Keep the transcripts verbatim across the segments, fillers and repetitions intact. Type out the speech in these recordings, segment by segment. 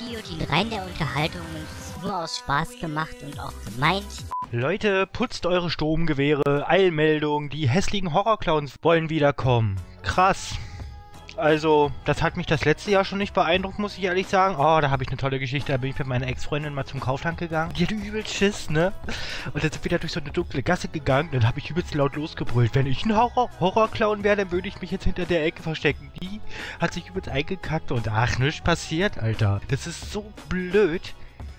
Video dient rein der Unterhaltung und ist nur aus Spaß gemacht und auch gemeint. Leute, putzt eure Sturmgewehre, Eilmeldung, die hässlichen Horrorclowns wollen wiederkommen. Krass. Also, das hat mich das letzte Jahr schon nicht beeindruckt, muss ich ehrlich sagen. Oh, da habe ich eine tolle Geschichte. Da bin ich mit meiner Ex-Freundin mal zum Kaufland gegangen. Die hatte übel Schiss, ne? Und dann sind wir da durch so eine dunkle Gasse gegangen. Dann habe ich übelst laut losgebrüllt. Wenn ich ein Horror Horrorclown wäre, dann würde ich mich jetzt hinter der Ecke verstecken. Die hat sich übelst eingekackt und ach, nichts passiert, Alter. Das ist so blöd.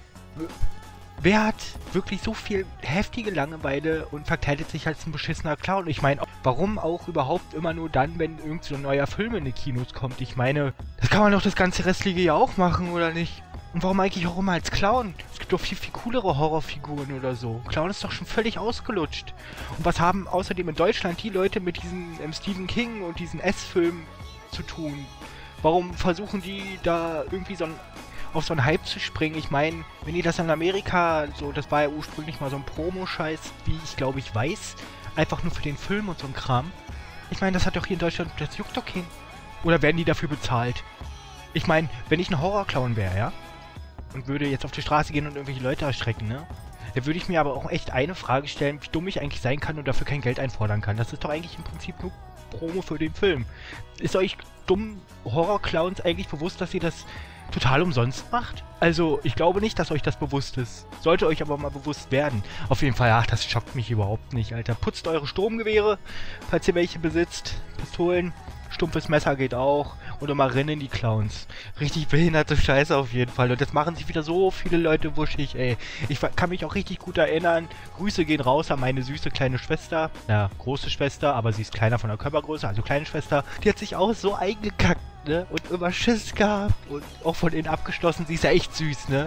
Wer hat wirklich so viel heftige Langeweile und verkleidet sich als ein beschissener Clown? Ich meine, warum auch überhaupt immer nur dann, wenn irgend so ein neuer Film in die Kinos kommt? Ich meine, das kann man doch das ganze restliche Jahr auch machen, oder nicht? Und warum eigentlich auch immer als Clown? Es gibt doch viel, viel coolere Horrorfiguren oder so. Clown ist doch schon völlig ausgelutscht. Und was haben außerdem in Deutschland die Leute mit diesen ähm, Stephen King und diesen S-Filmen zu tun? Warum versuchen die da irgendwie so ein auf so einen Hype zu springen? Ich meine, wenn die das in Amerika, so, das war ja ursprünglich mal so ein Promo-Scheiß, wie ich glaube ich weiß, einfach nur für den Film und so ein Kram. Ich meine, das hat doch hier in Deutschland, das juckt doch keinen. Oder werden die dafür bezahlt? Ich meine, wenn ich ein Horrorclown wäre, ja, und würde jetzt auf die Straße gehen und irgendwelche Leute erschrecken, ne, dann würde ich mir aber auch echt eine Frage stellen, wie dumm ich eigentlich sein kann und dafür kein Geld einfordern kann. Das ist doch eigentlich im Prinzip nur Promo für den Film. Ist euch dummen Horrorclowns eigentlich bewusst, dass ihr das total umsonst macht? Also, ich glaube nicht, dass euch das bewusst ist. Sollte euch aber mal bewusst werden. Auf jeden Fall, ach, das schockt mich überhaupt nicht, Alter. Putzt eure Sturmgewehre, falls ihr welche besitzt. Pistolen, stumpfes Messer geht auch. Und immer rennen die Clowns. Richtig behinderte Scheiße auf jeden Fall. Und jetzt machen sich wieder so viele Leute wuschig, ey. Ich kann mich auch richtig gut erinnern. Grüße gehen raus an meine süße kleine Schwester. Na, große Schwester, aber sie ist kleiner von der Körpergröße, also kleine Schwester. Die hat sich auch so eingekackt, ne? Und immer Schiss gehabt. Und auch von innen abgeschlossen. Sie ist ja echt süß, ne?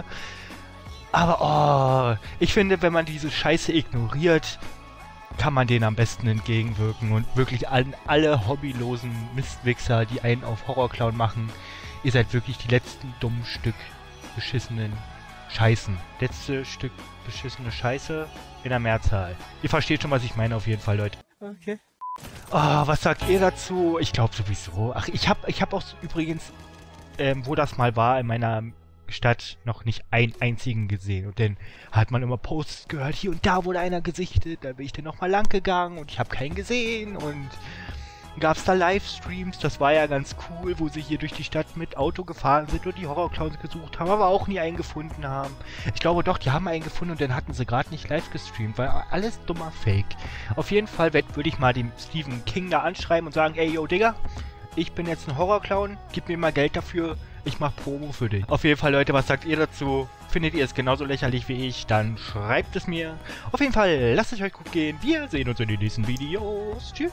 Aber, oh, ich finde, wenn man diese Scheiße ignoriert, kann man denen am besten entgegenwirken und wirklich an alle hobbylosen Mistwichser, die einen auf Horrorclown machen, ihr seid wirklich die letzten dummen Stück beschissenen Scheißen. Letzte Stück beschissene Scheiße in der Mehrzahl. Ihr versteht schon, was ich meine auf jeden Fall, Leute. Okay. Oh, was sagt ihr dazu? Ich glaube sowieso. Ach, ich habe ich hab auch übrigens, ähm, wo das mal war, in meiner Stadt noch nicht einen einzigen gesehen. Und dann hat man immer Posts gehört, hier und da wurde einer gesichtet, da bin ich dann nochmal lang gegangen und ich habe keinen gesehen und gab es da Livestreams, das war ja ganz cool, wo sie hier durch die Stadt mit Auto gefahren sind und die Horrorclowns gesucht haben, aber auch nie einen gefunden haben. Ich glaube doch, die haben einen gefunden und dann hatten sie gerade nicht live gestreamt, weil alles dummer Fake. Auf jeden Fall würde ich mal den Stephen King da anschreiben und sagen, ey yo Digga, ich bin jetzt ein Horrorclown, gib mir mal Geld dafür, ich mach Promo für dich. Auf jeden Fall, Leute, was sagt ihr dazu? Findet ihr es genauso lächerlich wie ich? Dann schreibt es mir. Auf jeden Fall, lasst es euch gut gehen. Wir sehen uns in den nächsten Videos. Tschüss.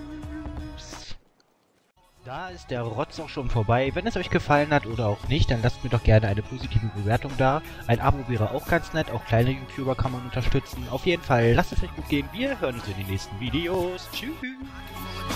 Da ist der Rotz auch schon vorbei. Wenn es euch gefallen hat oder auch nicht, dann lasst mir doch gerne eine positive Bewertung da. Ein Abo wäre auch ganz nett. Auch kleine YouTuber kann man unterstützen. Auf jeden Fall, lasst es euch gut gehen. Wir hören uns in den nächsten Videos. Tschüss.